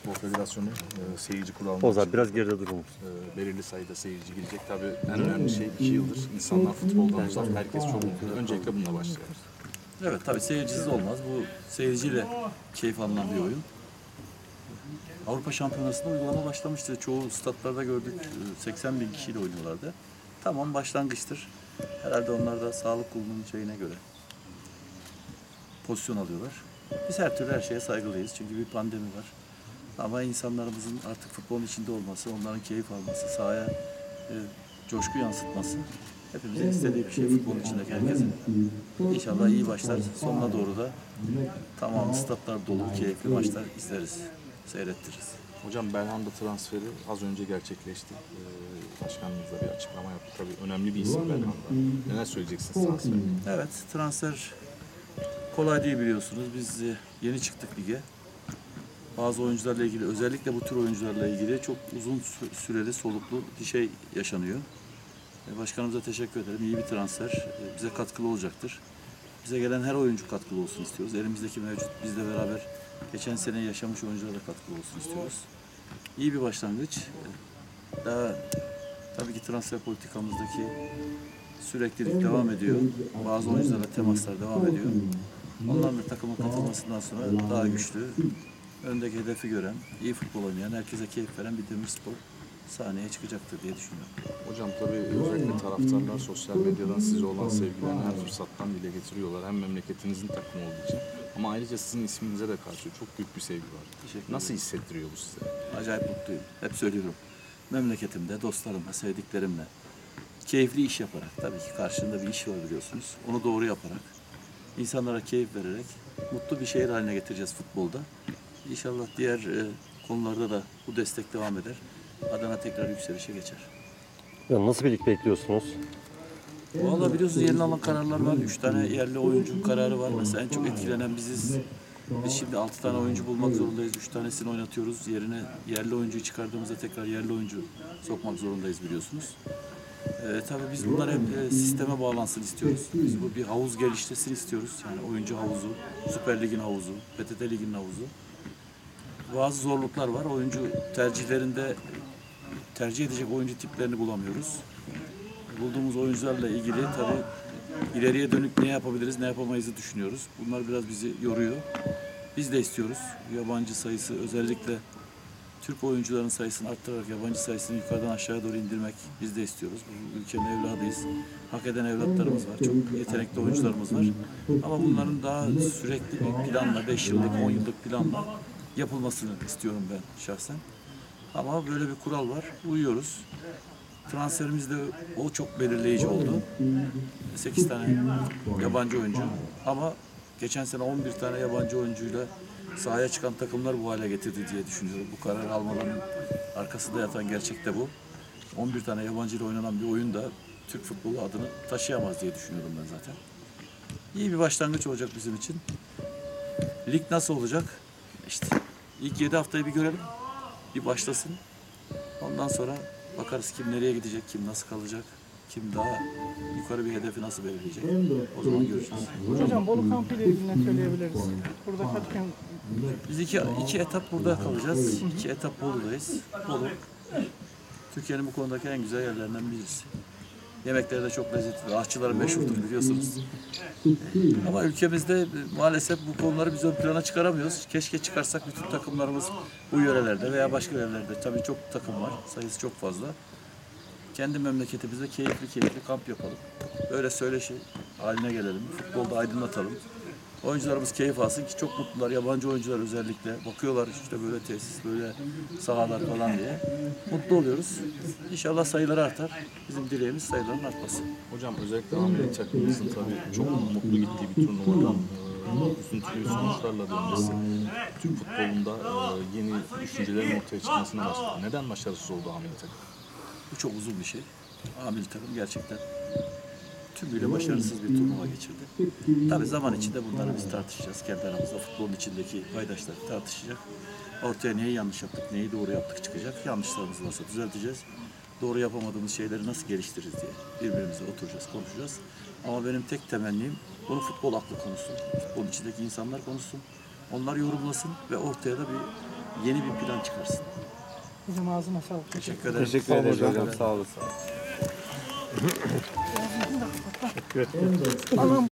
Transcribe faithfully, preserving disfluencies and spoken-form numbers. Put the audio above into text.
Futbol Federasyonu e, seyirci kuralını O zaman açıkladı. biraz geride durun. E, belirli sayıda seyirci girecek. Tabii en önemli şey iki yıldır insanlar futboldan uzak. Herkes çok mutlu. Öncelikle bununla başlayalım. Evet, tabii seyircisiz olmaz. Bu seyirciyle keyif alınan bir oyun. Avrupa Şampiyonası'nda uygulama başlamıştı. Çoğu statlarda gördük, seksen bin kişiyle oynuyorlardı. Tamam, başlangıçtır. Herhalde onlar da sağlık kurulunun şeyine göre pozisyon alıyorlar. Biz her türlü her şeye saygılıyız çünkü bir pandemi var. Ama insanlarımızın artık futbolun içinde olması, onların keyif alması, sahaya e, coşku yansıtması hepimizin istediği bir şey, futbolun içindeki herkesin. İnşallah iyi başlar. Sonuna doğru da tamamı statlar dolu, keyifli maçlar izleriz, seyrettiririz. Hocam Belhanda transferi az önce gerçekleşti. Ee, başkanımız da bir açıklama yaptı. Tabii önemli bir isim Belhanda. Neler söyleyeceksiniz transfer? Evet, transfer kolay değil biliyorsunuz. Biz e, yeni çıktık lige. Bazı oyuncularla ilgili, özellikle bu tür oyuncularla ilgili çok uzun sü- süreli soluklu bir şey yaşanıyor. E, Başkanımıza teşekkür ederim. İyi bir transfer. E, bize katkılı olacaktır. Bize gelen her oyuncu katkılı olsun istiyoruz. Elimizdeki mevcut bizle beraber geçen sene yaşamış oyunculara da katkılı olsun istiyoruz. İyi bir başlangıç. E, Daha tabii ki transfer politikamızdaki süreklilik devam ediyor. Bazı oyuncularla temaslar devam ediyor. Onların da takıma katılmasından sonra daha güçlü, öndeki hedefi gören, iyi futbol oynayan, herkese keyif veren bir Demirspor sahneye çıkacaktır diye düşünüyorum. Hocam tabii özellikle taraftarlar sosyal medyadan size olan sevgilerini her fırsattan dile getiriyorlar. Hem memleketinizin takımı olduğu için. Ama ayrıca sizin isminize de karşı çok büyük bir sevgi var. Teşekkür Nasıl ederim. hissettiriyor bu size? Acayip mutluyum. Hep söylüyorum. Memleketimde, dostlarımla, sevdiklerimle keyifli iş yaparak, tabii ki karşında bir iş var biliyorsunuz. Onu doğru yaparak, insanlara keyif vererek mutlu bir şehir haline getireceğiz futbolda. İnşallah diğer e, konularda da bu destek devam eder. Adana tekrar yükselişe geçer. Ya nasıl bir lig bekliyorsunuz? Vallahi biliyorsunuz yeni alınan kararlar var. Üç tane yerli oyuncu kararı var. Mesela en çok etkilenen biziz. Biz şimdi altı tane oyuncu bulmak zorundayız. Üç tanesini oynatıyoruz. Yerine yerli oyuncuyu çıkardığımızda tekrar yerli oyuncu sokmak zorundayız biliyorsunuz. Ee, tabii biz bunlar hep e, sisteme bağlansın istiyoruz. Biz bu bir havuz geliştirsin istiyoruz. Yani oyuncu havuzu, Süper Lig'in havuzu, P T T Lig'in havuzu. Bazı zorluklar var. Oyuncu tercihlerinde tercih edecek oyuncu tiplerini bulamıyoruz. Bulduğumuz oyuncularla ilgili tabii ileriye dönük ne yapabiliriz, ne yapamayızı düşünüyoruz. Bunlar biraz bizi yoruyor. Biz de istiyoruz. Yabancı sayısı, özellikle Türk oyuncuların sayısını arttırarak yabancı sayısını yukarıdan aşağıya doğru indirmek biz de istiyoruz. Bu ülkenin evladıyız. Hak eden evlatlarımız var. Çok yetenekli oyuncularımız var. Ama bunların daha sürekli bir planla, beş yıllık, on yıllık planla yapılmasını istiyorum ben şahsen. Ama böyle bir kural var. Uyuyoruz. Transferimizde o çok belirleyici oldu. sekiz tane yabancı oyuncu. Ama geçen sene on bir tane yabancı oyuncuyla sahaya çıkan takımlar bu hale getirdi diye düşünüyorum. Bu karar almaların arkasında yatan gerçek de bu. on bir tane yabancı ile oynanan bir oyun da Türk futbolu adını taşıyamaz diye düşünüyorum ben zaten. İyi bir başlangıç olacak bizim için. Lig nasıl olacak? İşte ilk yedi haftayı bir görelim. Bir başlasın. Ondan sonra bakarız kim nereye gidecek, kim nasıl kalacak, kim daha yukarı bir hedefi nasıl belirleyecek. O zaman göreceğiz. Hocam Bolu kampı ile ilgili ne söyleyebiliriz? Burada kaç gün? Biz iki, iki etap burada kalacağız. İki etap Bolu'dayız. Bolu, Türkiye'nin bu konudaki en güzel yerlerinden birisi. Yemekleri de çok lezzetli. Aşçıları meşhurdur biliyorsunuz. Ama ülkemizde maalesef bu konuları biz ön plana çıkaramıyoruz. Keşke çıkarsak bütün takımlarımız bu yörelerde veya başka yerlerde. Tabii çok takım var. Sayısı çok fazla. Kendi memleketimizde keyifli keyifli kamp yapalım. Böyle söyleşi haline gelelim. Futbolda aydınlatalım. Oyuncularımız keyif alsın ki çok mutlular. Yabancı oyuncular özellikle bakıyorlar işte böyle tesis, böyle sahalar falan diye. Mutlu oluyoruz. İnşallah sayıları artar. Bizim dileğimiz sayıların artması. Hocam özellikle Ahmet takımımızın tabii çok mutlu gittiği bir turnuvadan e, üzüntülü sonuçlarla dönmesi Türk futbolunda e, yeni düşüncelerin ortaya çıkmasına başladı. Neden başarısız oldu Ahmet takım? Bu çok uzun bir şey. Amil takım gerçekten tümüyle başarısız bir turnuva geçirdi. Tabii zaman içinde bunları biz tartışacağız. Kendi aramızda futbolun içindeki paydaşlar tartışacak. Ortaya neyi yanlış yaptık, neyi doğru yaptık çıkacak. Yanlışlarımızı varsa düzelteceğiz. Doğru yapamadığımız şeyleri nasıl geliştiririz diye birbirimize oturacağız, konuşacağız. Ama benim tek temennim bunu futbol aklı konuşsun. Futbolun içindeki insanlar konuşsun. Onlar yorumlasın ve ortaya da bir yeni bir plan çıkarsın. Hocam ağzına sağlık. Teşekkür ederim. Teşekkür ederiz hocam. Sağ olasın. Anam.